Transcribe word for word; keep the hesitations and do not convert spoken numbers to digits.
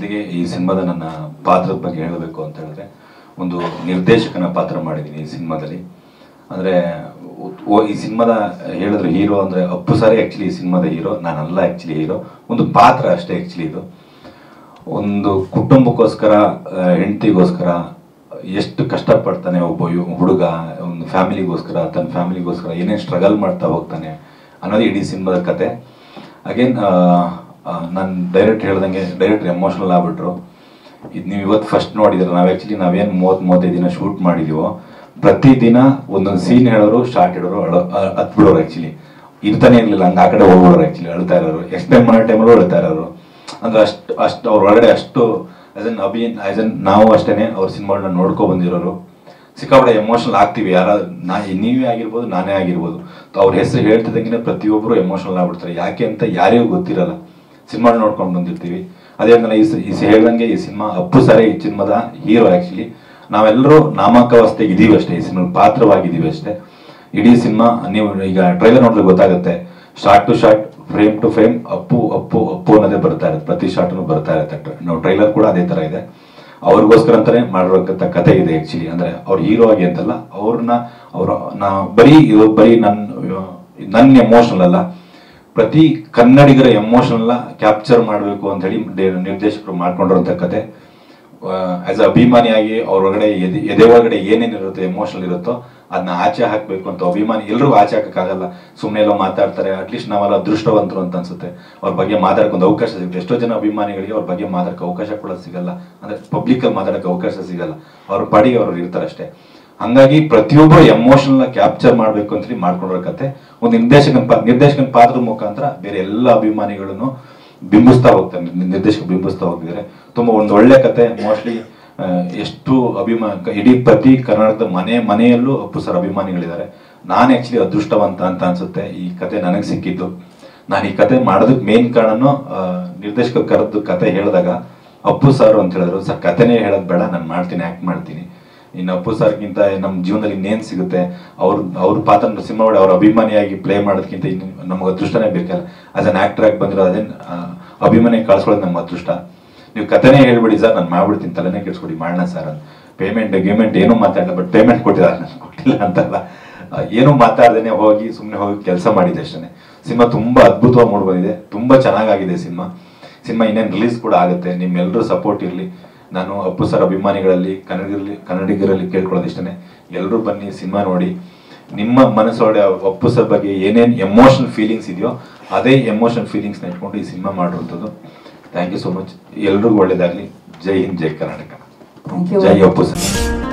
ಮೊದಲಿಗೆ ಈ ಸಿನಿಮಾದ ನನ್ನ ಪಾತ್ರದ ಬಗ್ಗೆ ಹೇಳಬೇಕು ಅಂತ ಹೇಳಿದ್ರೆ, ಒಂದು ನಿರ್ದೇಶಕನ ಪಾತ್ರ ಮಾಡಿದ್ದೀನಿ ಈ ಸಿನಿಮಾದಲ್ಲಿ. ಅಂದರೆ ಈ ಸಿನಿಮಾದ ಹೇಳಿದ್ರೆ ಹೀರೋ ಅಂದರೆ ಅಪ್ಪು ಸಾರೇ ಆ್ಯಕ್ಚುಲಿ ಈ ಸಿನಿಮಾದ ಹೀರೋ, ನಾನಲ್ಲ ಆ್ಯಕ್ಚುಲಿ ಹೀರೋ, ಒಂದು ಪಾತ್ರ ಅಷ್ಟೇ ಆ್ಯಕ್ಚುಲಿ. ಇದು ಒಂದು ಕುಟುಂಬಕ್ಕೋಸ್ಕರ, ಹೆಂಡತಿಗೋಸ್ಕರ ಎಷ್ಟು ಕಷ್ಟಪಡ್ತಾನೆ ಒಬ್ಬ ಹುಡುಗ, ಒಂದು ಫ್ಯಾಮಿಲಿಗೋಸ್ಕರ, ತನ್ನ ಫ್ಯಾಮಿಲಿಗೋಸ್ಕರ ಏನೇನು ಸ್ಟ್ರಗಲ್ ಮಾಡ್ತಾ ಹೋಗ್ತಾನೆ ಅನ್ನೋದು ಇಡೀ ಸಿನಿಮಾದ ಕತೆ. ಅಗೇನ್ ನಾನು ಡೈರೆಕ್ಟ್ ಹೇಳ್ದಂಗೆ ಡೈರೆಕ್ಟ್ ಎಮೋಷ್ನಲ್ ಆಗ್ಬಿಟ್ರು. ಇದು ನೀವು ಇವತ್ತು ಫಸ್ಟ್ ನೋಡಿದ್ರೆ, ನಾವು ಆ್ಯಕ್ಚುಲಿ ನಾವೇನು ಮೂವತ್ತು ಮೂವತ್ತೈದು ದಿನ ಶೂಟ್ ಮಾಡಿದೀವೋ, ಪ್ರತಿದಿನ ಒಂದೊಂದು ಸೀನ್ ಹೇಳೋರು, ಶಾರ್ಟ್ ಹೇಳೋರು, ಅಳ ಹತ್ಬಿಡೋರು. ಆ್ಯಕ್ಚುಲಿ ಇರ್ತಾನೆ ಇರಲಿಲ್ಲ, ಹಂಗೆ ಆ ಕಡೆ ಹೋಗ್ಬಿಡೋರು. ಆ್ಯಕ್ಚುಲಿ ಅಳ್ತಾ ಇರೋರು, ಎಕ್ಸ್ಪ್ಲೇನ್ ಮಾಡೋ ಟೈಮಲ್ಲೂ ಅಳ್ತಾ ಇರೋರು. ಅಂದರೆ ಅಷ್ಟು ಅಷ್ಟು ಅವ್ರ ಒಳಗಡೆ ಅಷ್ಟು ಆ್ಯಸ್ ಎನ್ ಅಭಿ ಆ್ಯಸ್ ಎನ್ ನಾವು ಅಷ್ಟೇ ಅವ್ರ ಸಿನಿಮಾಗಳನ್ನ ನೋಡ್ಕೊ ಬಂದಿರೋರು. ಸಿಕ್ಕಾಪಟ್ಟೆ ಎಮೋಷನಲ್ ಆಗ್ತೀವಿ. ಯಾರಾದ್ರು ನಾ ನೀವೇ ಆಗಿರ್ಬೋದು, ನಾನೇ ಆಗಿರ್ಬೋದು. ಅವ್ರ ಹೆಸರು ಹೇಳ್ತಿದ್ದಂಗೆ ಪ್ರತಿಯೊಬ್ಬರು ಎಮೋಷನಲ್ ಆಗ್ಬಿಡ್ತಾರೆ. ಯಾಕೆ ಅಂತ ಯಾರಿಗೂ ಗೊತ್ತಿರಲ್ಲ, ಸಿನಿಮಾ ನೋಡ್ಕೊಂಡು ಬಂದಿರ್ತೀವಿ. ಅದೇ ನಾನು ಈ ಹೇಳ್ದಂಗೆ ಈ ಸಿನಿಮಾ ಅಪ್ಪು ಸಾರೇ ಈ ಸಿನಿಮಾದ ಹೀರೋ. ಆ್ಯಕ್ಚುಲಿ ನಾವೆಲ್ಲರೂ ನಾಮಕಾವಸ್ಥೆಗೆ ಇದೀವಿ ಅಷ್ಟೇ, ಈ ಸಿನಿಮಾ ಪಾತ್ರವಾಗಿದ್ದೀವಿ ಅಷ್ಟೇ. ಇಡೀ ಸಿನಿಮಾ ನೀವು ಈಗ ಟ್ರೈಲರ್ ನೋಡಿದ್ರೆ ಗೊತ್ತಾಗುತ್ತೆ, shot to shot, frame to frame Appu Appu Appu ಅನ್ನೋದೇ ಬರ್ತಾ ಇರುತ್ತೆ. ಪ್ರತಿ ಶಾರ್ಟ್ನು ಬರ್ತಾ ಇರುತ್ತೆ. ನಾವು ಟ್ರೈಲರ್ ಕೂಡ ಅದೇ ಥರ ಇದೆ. ಅವ್ರಿಗೋಸ್ಕರ ಅಂತಾನೆ ಮಾಡಿರೋಂಥ ಕತೆ ಇದೆ ಆ್ಯಕ್ಚುಲಿ. ಅಂದರೆ ಅವ್ರ ಹೀರೋ ಆಗಿ ಅಂತಲ್ಲ, ಅವ್ರನ್ನ ಅವ್ರ ನಾ ಬರೀ ಇದು ಬರೀ ನನ್ನ ನನ್ನ ಎಮೋಷನಲ್ ಅಲ್ಲ, ಪ್ರತಿ ಕನ್ನಡಿಗರ ಎಮೋಷನಲ್ನ ಕ್ಯಾಪ್ಚರ್ ಮಾಡಬೇಕು ಅಂತ ಹೇಳಿ ನಿರ್ದೇಶಕರು ಮಾಡ್ಕೊಂಡಿರೋಂಥ ಕತೆ. ಆಸ್ ಅ ಅಭಿಮಾನಿಯಾಗಿ ಅವ್ರ ಒಳಗಡೆ ಎದೆ ಎದೆ ಒಳಗಡೆ ಏನೇನಿರುತ್ತೋ ಎಮೋಷನಲ್ ಇರುತ್ತೋ ಅದನ್ನ ಆಚೆ ಹಾಕಬೇಕು ಅಂತ. ಅಭಿಮಾನಿ ಎಲ್ರಿಗೂ ಆಚೆ ಹಾಕೋಕ್ಕಾಗಲ್ಲ, ಸುಮ್ಮನೆ ಎಲ್ಲೋ ಮಾತಾಡ್ತಾರೆ. ಅಟ್ಲೀಸ್ಟ್ ನಾವೆಲ್ಲ ಅದೃಷ್ಟವಂತರು ಅಂತ ಅನ್ಸುತ್ತೆ. ಅವ್ರ ಬಗ್ಗೆ ಮಾತಾಡ್ಕೊಂಡು ಅವಕಾಶ ಸಿಗುತ್ತೆ. ಎಷ್ಟೋ ಜನ ಅಭಿಮಾನಿಗಳಿಗೆ ಅವ್ರ ಬಗ್ಗೆ ಮಾತಾಡೋಕೆ ಅವಕಾಶ ಕೂಡ ಸಿಗಲ್ಲ, ಅಂದರೆ ಪಬ್ಲಿಕಲ್ಲಿ ಮಾತಾಡೋಕೆ ಅವಕಾಶ ಸಿಗಲ್ಲ. ಅವ್ರ ಪಾಡಿಗೆ ಅವ್ರು ಇರ್ತಾರೆ ಅಷ್ಟೇ. ಹಂಗಾಗಿ ಪ್ರತಿಯೊಬ್ಬರು ಎಮೋಷನಲ್ನ ಕ್ಯಾಪ್ಚರ್ ಮಾಡಬೇಕು ಅಂತೇಳಿ ಮಾಡ್ಕೊಂಡಿರೋ ಕತೆ. ಒಂದು ನಿರ್ದೇಶಕನ ಪಾ ನಿರ್ದೇಶಕನ ಪಾತ್ರದ ಮುಖಾಂತರ ಬೇರೆ ಎಲ್ಲ ಅಭಿಮಾನಿಗಳನ್ನು ಬಿಂಬಿಸ್ತಾ ಹೋಗ್ತಾರೆ, ನಿರ್ದೇಶಕ ಬಿಂಬಿಸ್ತಾ ಹೋಗಿದ್ದಾರೆ. ತುಂಬ ಒಂದು ಒಳ್ಳೆ ಕತೆ. ಮೋಸ್ಟ್ಲಿ ಎಷ್ಟು ಅಭಿಮಾನ ಇಡೀ ಪ್ರತಿ ಕರ್ನಾಟಕದ ಮನೆ ಮನೆಯಲ್ಲೂ ಅಪ್ಪು ಸರ್ ಅಭಿಮಾನಿಗಳಿದ್ದಾರೆ. ನಾನು ಆ್ಯಕ್ಚುಲಿ ಅದೃಷ್ಟವಂತ ಅಂತ ಅನ್ಸುತ್ತೆ ಈ ಕತೆ ನನಗೆ ಸಿಕ್ಕಿದ್ದು. ನಾನು ಈ ಕತೆ ಮಾಡೋದಕ್ಕೆ ಮೇನ್ ಕಾರಣನೂ ನಿರ್ದೇಶಕ ಕರೆದು ಕತೆ ಹೇಳಿದಾಗ ಅಪ್ಪು ಸರ್ ಅಂತ ಹೇಳಿದ್ರು, ಸರ್ ಕತೆನೇ ಹೇಳೋದು ಬೇಡ, ನಾನು ಮಾಡ್ತೀನಿ, ಆ್ಯಕ್ಟ್ ಮಾಡ್ತೀನಿ. ಇನ್ನು ಅಪ್ಪು ಸರ್ಗಿಂತ ನಮ್ಮ ಜೀವನದಲ್ಲಿ ಇನ್ನೇನು ಸಿಗುತ್ತೆ, ಅವ್ರ ಅವ್ರ ಪಾತ್ರ ಸಿನಿಮಾ ಮಾಡಿ ಅವ್ರ ಅಭಿಮಾನಿಯಾಗಿ ಪ್ಲೇ ಮಾಡೋದಕ್ಕಿಂತ ಇನ್ನು ನಮಗೆ ಅದೃಷ್ಟನೇ ಬೇಕಲ್ಲ. ಆಸ್ ಅನ್ ಆ್ಯಕ್ಟರ್ ಆಗಿ ಬಂದಿರೋ ಅದೇನು ಅಭಿಮಾನಿ ಕಳ್ಸ್ಕೊಳ್ಳೋದು ನಮ್ಮ ಅದೃಷ್ಟ. ನೀವು ಕತೆನೇ ಹೇಳ್ಬಿಡಿ ಸರ್, ನಾನು ಮಾಡ್ಬಿಡ್ತೀನಿ, ತಲೆನೇ ಕೆಡ್ಸ್ಕೊಡಿ, ಮಾಡೋಣ ಸರ್ ಅಂತ. ಪೇಮೆಂಟ್ ಗಿಮೆಂಟ್ ಏನೂ ಮಾತಾಡಲ್ಲ, ಬಟ್ ಪೇಮೆಂಟ್ ಕೊಟ್ಟಿದ್ದಾರೆ, ನಾನು ಕೊಟ್ಟಿಲ್ಲ ಅಂತಲ್ಲ. ಏನೂ ಮಾತಾಡ್ದೇನೆ ಹೋಗಿ ಸುಮ್ಮನೆ ಹೋಗಿ ಕೆಲಸ ಮಾಡಿದೆ ಅಷ್ಟೇ. ಸಿನಿಮಾ ತುಂಬ ಅದ್ಭುತವಾಗಿ ಮೂಡಿಬಂದಿದೆ, ತುಂಬ ಚೆನ್ನಾಗಾಗಿದೆ ಸಿನಿಮಾ. ಸಿನಿಮಾ ಇನ್ನೇನು ರಿಲೀಸ್ ಕೂಡ ಆಗುತ್ತೆ. ನಿಮ್ಮೆಲ್ಲರೂ ಸಪೋರ್ಟ್ ಇರಲಿ. ನಾನು ಅಪ್ಪು ಸರ್ ಅಭಿಮಾನಿಗಳಲ್ಲಿ, ಕನ್ನಡಿಗರಲ್ಲಿ ಕನ್ನಡಿಗರಲ್ಲಿ ಕೇಳ್ಕೊಳ್ಳೋದು ಇಷ್ಟೇ, ಎಲ್ಲರೂ ಬನ್ನಿ, ಸಿನಿಮಾ ನೋಡಿ. ನಿಮ್ಮ ಮನಸ್ಸೊಳಗೆ ಅಪ್ಪು ಸರ್ ಬಗ್ಗೆ ಏನೇನು ಎಮೋಷನಲ್ ಫೀಲಿಂಗ್ಸ್ ಇದೆಯೋ ಅದೇ ಎಮೋಷನಲ್ ಫೀಲಿಂಗ್ಸ್ನ ಇಟ್ಕೊಂಡು ಈ ಸಿನಿಮಾ ಮಾಡಿರುವಂಥದ್ದು. Thank you so much. ಎಲ್ರಿಗೂ ಒಳ್ಳೇದಾಗಲಿ. ಜೈ ಹಿಂದ್, ಜೈ ಕರ್ನಾಟಕ, ಜೈ ಅಪ್ಪು ಸರ್.